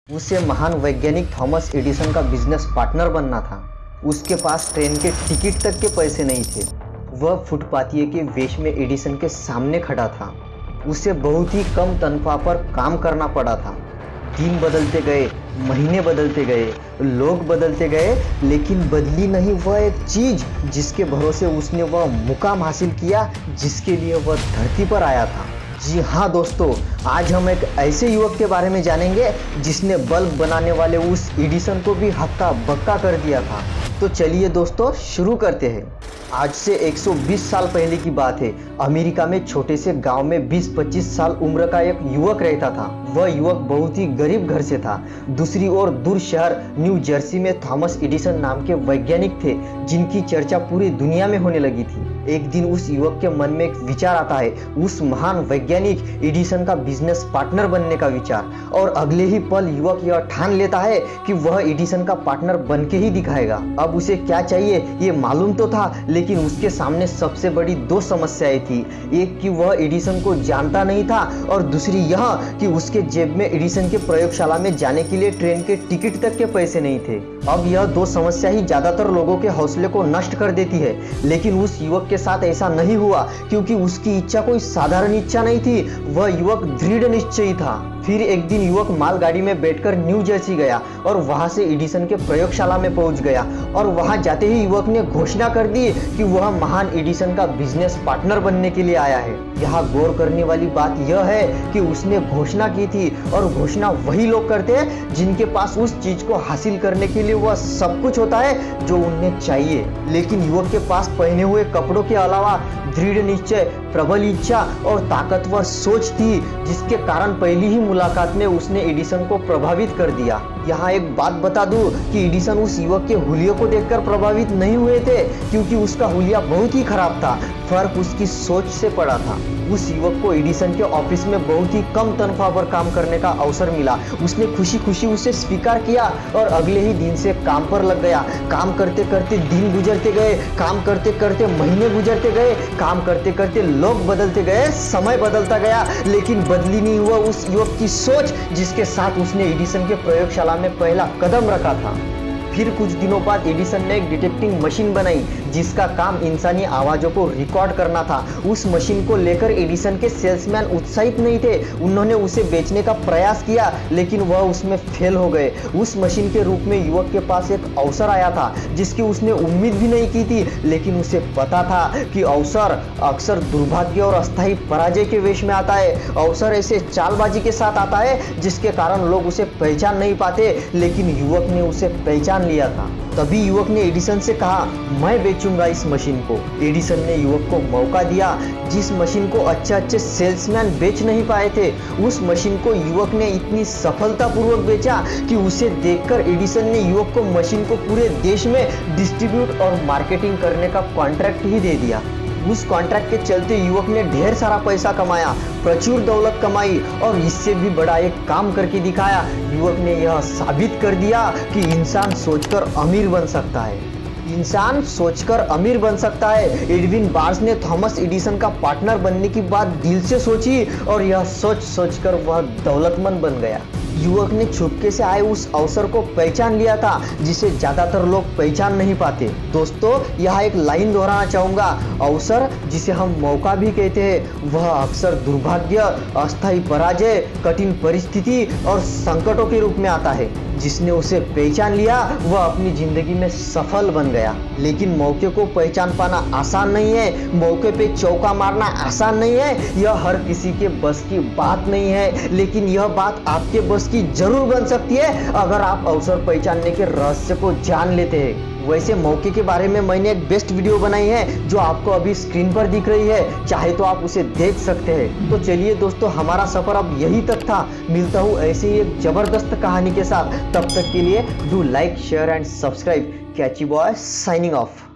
उसे महान वैज्ञानिक थॉमस एडिसन का बिजनेस पार्टनर बनना था। उसके पास ट्रेन के टिकट तक के पैसे नहीं थे। वह फुटपाथिये के वेश में एडिसन के सामने खड़ा था। उसे बहुत ही कम तनख्वाह पर काम करना पड़ा था। दिन बदलते गए, महीने बदलते गए, लोग बदलते गए, लेकिन बदली नहीं वह एक चीज जिसके भरोसे उसने वह मुकाम हासिल किया जिसके लिए वह धरती पर आया था। जी हाँ दोस्तों, आज हम एक ऐसे युवक के बारे में जानेंगे जिसने बल्ब बनाने वाले उस एडिसन को भी हक्का बक्का कर दिया था। तो चलिए दोस्तों शुरू करते हैं। आज से 120 साल पहले की बात है। अमेरिका में छोटे से गांव में 20-25 साल उम्र का एक युवक रहता था। वह युवक बहुत ही गरीब घर से था। दूसरी ओर दूर शहर न्यू जर्सी में थॉमस एडिसन नाम के वैज्ञानिक थे जिनकी चर्चा पूरी दुनिया में होने लगी थी। एक दिन उस युवक के मन में एक विचार आता है, उस महान वैज्ञानिक एडिसन का बिजनेस पार्टनर बनने का विचार। और अगले ही पल युवक यह ठान लेता है कि वह एडिसन का पार्टनर बन के ही दिखाएगा। अब उसे क्या चाहिए ये मालूम तो था, लेकिन उसके सामने सबसे बड़ी दो समस्याएं थी। एक कि वह एडिसन को जानता नहीं था और दूसरी यह कि उसके जेब में एडिसन के प्रयोगशाला में जाने के लिए ट्रेन के टिकट तक के पैसे नहीं थे। अब यह दो समस्या ही ज्यादातर लोगों के हौसले को नष्ट कर देती है, लेकिन उस युवक के साथ ऐसा नहीं हुआ क्योंकि उसकी इच्छा कोई साधारण इच्छा नहीं थी। वह युवक दृढ़ निश्चयी था। फिर एक दिन युवक मालगाड़ी में बैठकर न्यू जर्सी गया और वहां से एडिसन के प्रयोगशाला में पहुंच गया। और वहां जाते ही युवक ने घोषणा कर दी कि वह महान एडिसन का बिजनेस पार्टनर बनने के लिए आया है। यहाँ गौर करने वाली बात यह है कि उसने घोषणा की थी और घोषणा वही लोग करते हैं जिनके पास उस चीज को हासिल करने के लिए वह सब कुछ होता है जो उन्हें चाहिए। लेकिन युवक के पास पहने हुए कपड़ों के अलावा दृढ़ निश्चय, प्रबल इच्छा और ताकतवर सोच थी, जिसके कारण पहली ही मुलाकात में उसने एडिसन को प्रभावित कर दिया। यहाँ एक बात बता दूं कि एडिसन उस युवक के हुलिये को देखकर प्रभावित नहीं हुए थे क्योंकि उसका हुलिया बहुत ही खराब था। फर्क उसकी सोच से पड़ा था। उस युवक को एडिसन के ऑफिस में बहुत ही कम तनख्वाह पर काम करने का अवसर मिला। उसने खुशी खुशी उसे स्वीकार किया और अगले ही दिन से काम पर लग गया। काम करते करते दिन गुजरते गए, काम करते करते महीने गुजरते गए, काम करते करते लोग बदलते गए, समय बदलता गया, लेकिन बदली नहीं हुआ उस युवक की सोच जिसके साथ उसने एडिसन के प्रयोगशाला में पहला कदम रखा था। फिर कुछ दिनों बाद एडिसन ने एक डिटेक्टिंग मशीन बनाई जिसका काम इंसानी आवाजों को रिकॉर्ड करना था। उस मशीन को लेकर एडिसन के सेल्समैन उत्साहित नहीं थे। उन्होंने उसे बेचने का प्रयास किया लेकिन वह उसमें फेल हो गए। उस मशीन के रूप में युवक के पास एक अवसर आया था जिसकी उसने उम्मीद भी नहीं की थी, लेकिन उसे पता था कि अवसर अक्सर दुर्भाग्य और अस्थायी पराजय के वेश में आता है। अवसर ऐसे चालबाजी के साथ आता है जिसके कारण लोग उसे पहचान नहीं पाते, लेकिन युवक ने उसे पहचान लिया था। तभी युवक ने एडिसन से कहा, मैं बेचूंगा इस मशीन को। एडिसन ने युवक को मौका दिया। जिस मशीन को अच्छे सेल्समैन बेच नहीं पाए थे, उस मशीन को युवक ने इतनी सफलतापूर्वक बेचा कि उसे देखकर एडिसन ने युवक को मशीन को पूरे देश में डिस्ट्रीब्यूट और मार्केटिंग करने का कॉन्ट्रैक्ट ही दे दिया। उस कॉन्ट्रैक्ट के चलते युवक ने ढेर सारा पैसा कमाया, प्रचुर दौलत कमाई और इससे भी बड़ा एक काम करके दिखाया। युवक ने यह साबित कर दिया कि इंसान सोचकर अमीर बन सकता है। इंसान सोचकर अमीर बन सकता है। एडविन बार्न्स ने थॉमस एडिसन का पार्टनर बनने की बात दिल से सोची और यह सोचकर वह दौलतमंद बन गया। युवक ने छुपके से आए उस अवसर को पहचान लिया था जिसे ज्यादातर लोग पहचान नहीं पाते। दोस्तों, यहाँ एक लाइन दोहराना चाहूंगा, अवसर जिसे हम मौका भी कहते हैं वह अक्सर दुर्भाग्य, अस्थायी पराजय, कठिन परिस्थिति और संकटों के रूप में आता है। जिसने उसे पहचान लिया वह अपनी जिंदगी में सफल बन गया। लेकिन मौके को पहचान पाना आसान नहीं है, मौके पे चौका मारना आसान नहीं है। यह हर किसी के बस की बात नहीं है, लेकिन यह बात आपके बस की जरूर बन सकती है अगर आप अवसर पहचानने के रहस्य को जान लेते हैं। वैसे मौके के बारे में मैंने एक बेस्ट वीडियो बनाई है जो आपको अभी स्क्रीन पर दिख रही है, चाहे तो आप उसे देख सकते हैं। तो चलिए दोस्तों, हमारा सफर अब यही तक था। मिलता हूँ ऐसे ही एक जबरदस्त कहानी के साथ। तब तक के लिए do like, share and subscribe. Catchy boy signing of.